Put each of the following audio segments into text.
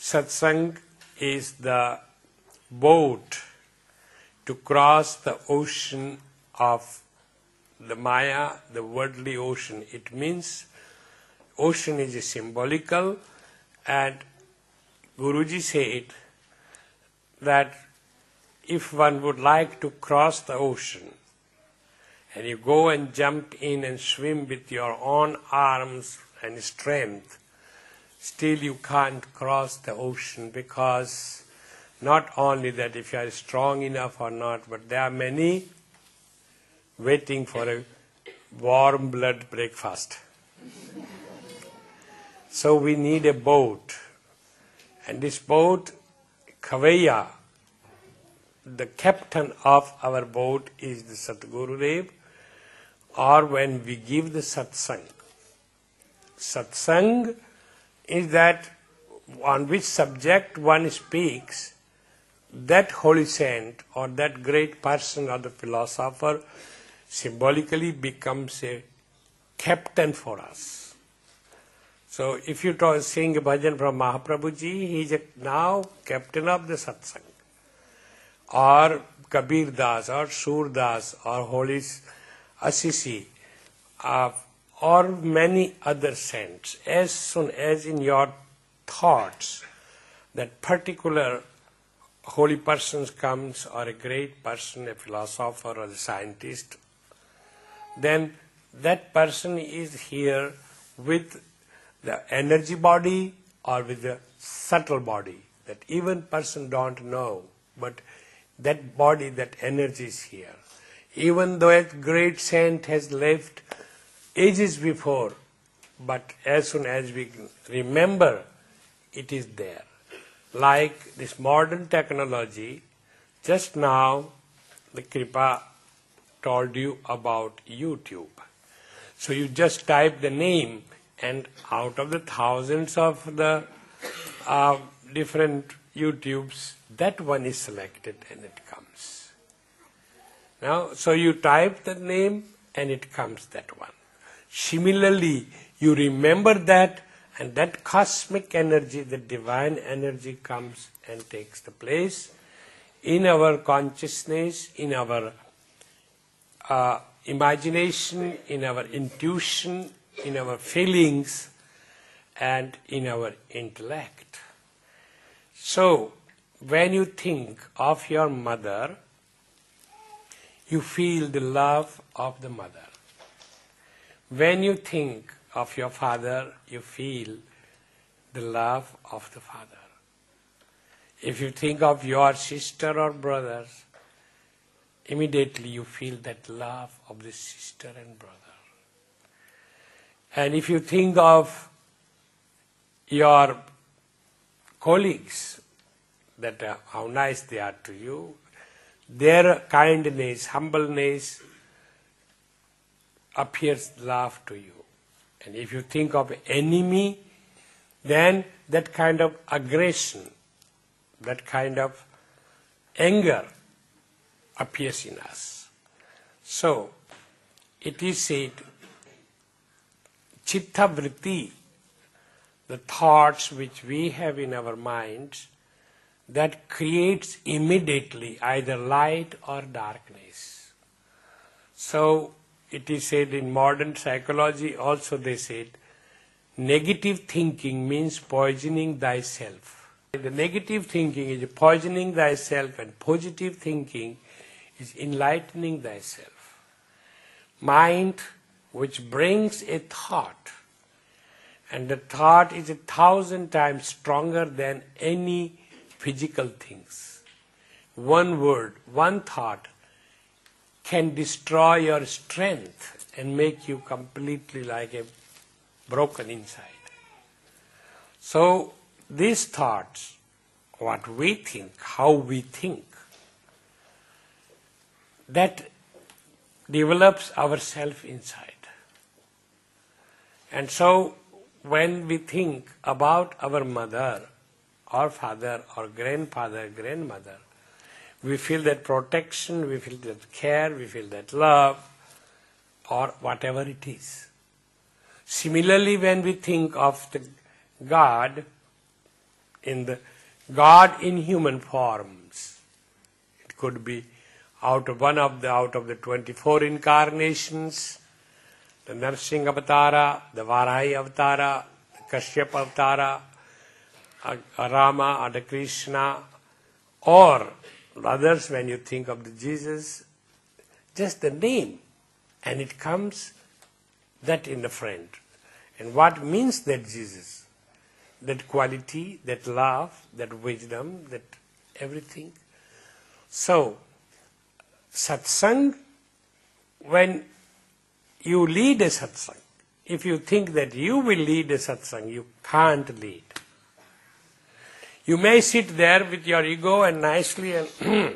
Satsang is the boat to cross the ocean of the Maya, the worldly ocean. It means ocean is a symbolical, and Guruji said that if one would like to cross the ocean and you go and jump in and swim with your own arms and strength, still you can't cross the ocean, because not only that if you are strong enough or not, but there are many waiting for a warm blood breakfast. So we need a boat. And this boat, Kavaiya, the captain of our boat is the Satgurudev, or when we give the Satsang. Satsang is that on which subject one speaks, that holy saint or that great person or the philosopher symbolically becomes a captain for us. So if you sing a bhajan from Mahaprabhuji, he is now captain of the Satsang. Or Kabir Das, or Sur Das, or Holy Assisi, or many other saints. As soon as in your thoughts that particular holy person comes, or a great person, a philosopher or a scientist, then that person is here with the energy body or with the subtle body that even person don't know, but that body, that energy is here. Even though a great saint has left ages before, but as soon as we remember, it is there. Like this modern technology, just now the Kripa told you about YouTube. So you just type the name, and out of the thousands of the different YouTubes, that one is selected and it comes. Now, so you type the name and it comes that one. Similarly, you remember that, and that cosmic energy, the divine energy comes and takes the place in our consciousness, in our imagination, in our intuition, in our feelings, and in our intellect. So, when you think of your mother, you feel the love of the mother. When you think of your father, you feel the love of the father. If you think of your sister or brothers, immediately you feel that love of the sister and brother. And if you think of your colleagues, that how nice they are to you, their kindness, humbleness appears love to you. And if you think of enemy, then that kind of aggression, that kind of anger appears in us. So, it is said, chitta vritti, the thoughts which we have in our minds, that creates immediately either light or darkness. So, it is said in modern psychology also they said, negative thinking means poisoning thyself. The negative thinking is poisoning thyself, and positive thinking is enlightening thyself. Mind which brings a thought, and the thought is 1,000 times stronger than any physical things. One word, one thought can destroy your strength and make you completely like a broken inside. So these thoughts, what we think, how we think, that develops ourself inside. And so when we think about our mother or father or grandfather, grandmother, we feel that protection, we feel that care, we feel that love, or whatever it is. Similarly, when we think of the God, in the God in human forms. It could be out of the 24 incarnations, the Narsingha Avatara, the Varahi Avatara, the Kashyapa Avatara, Rama or the Krishna, or others when you think of the Jesus, just the name, and it comes that in the front. And what means that Jesus? That quality, that love, that wisdom, that everything. So, satsang, when you lead a satsang, if you think that you will lead a satsang, you can't lead. You may sit there with your ego and nicely and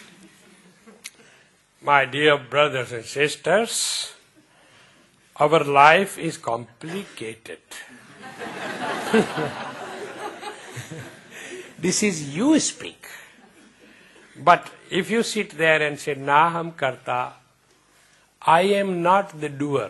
my dear brothers and sisters, our life is complicated. This is you speak. But if you sit there and say, Naham Karta, I am not the doer.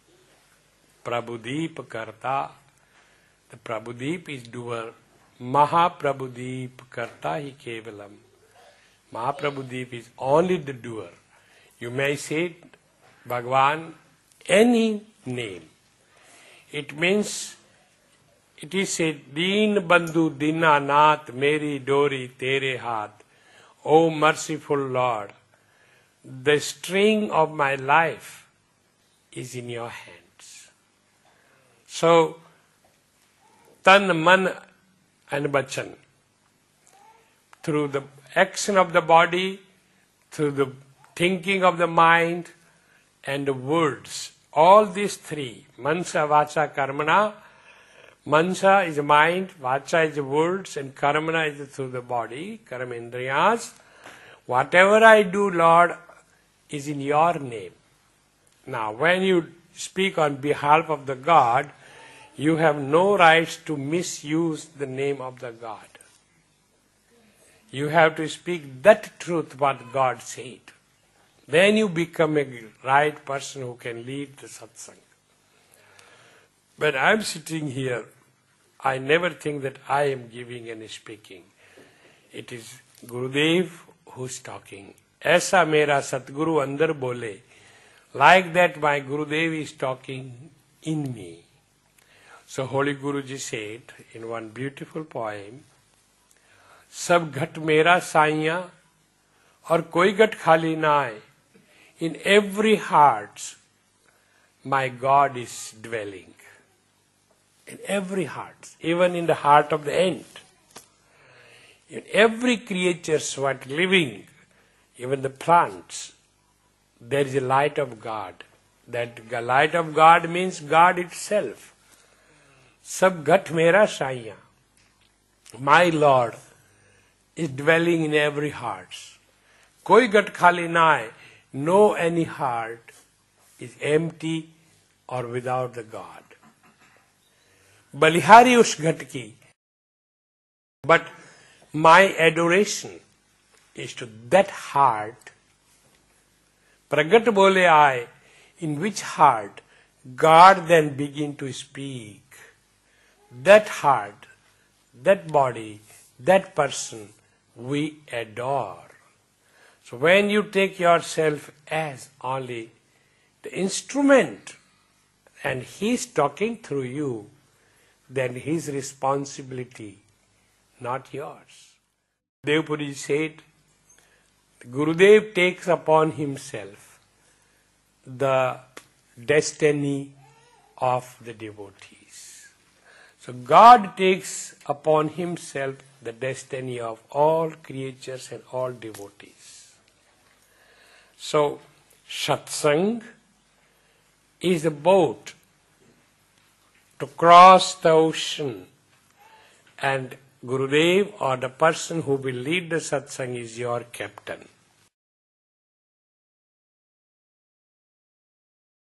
Prabhudeep Karta, the Prabhudeep is doer. Mahaprabhudeep Karta hi Kevalam. Mahaprabhudeep is only the doer. You may say Bhagwan, any name. It means, it is said, Deen Bandhu Dinanath Meri Dori Tere Haath. O merciful Lord, the string of my life is in your hands. So, Tan, Man and Bachan, through the action of the body, through the thinking of the mind, and the words, all these three, Mansa, Vacha, Karmana. Mansa is mind, Vacha is words, and Karmana is through the body, Karmendriyas. Whatever I do, Lord, is in your name. Now, when you speak on behalf of the God, you have no rights to misuse the name of the God. You have to speak that truth what God said. Then you become a right person who can lead the satsang. When I am sitting here, I never think that I am giving and speaking. It is Gurudev who is talking. Aisa mera Satguru andar bole. Like that my Gurudev is talking in me. So Holy Guruji said in one beautiful poem, Sab ghat mera saiya aur koi ghat khali na aaye. In every heart my God is dwelling. In every heart, even in the heart of the ant. In every creature what living, even the plants, there is a light of God. That light of God means God itself. Sab ghat mera saiya. My Lord is dwelling in every heart. Koi ghat khali na hai. No any heart is empty or without the God. Balihari us ghat ki. But my adoration is to that heart. Pragat bole aaye, in which heart God then begin to speak. That heart, that body, that person we adore. So when you take yourself as only the instrument and he is talking through you, then his responsibility, not yours. Devpuri said, Gurudev takes upon himself the destiny of the devotees. So God takes upon himself the destiny of all creatures and all devotees. So, satsang is a boat to cross the ocean, and Gurudev or the person who will lead the satsang is your captain.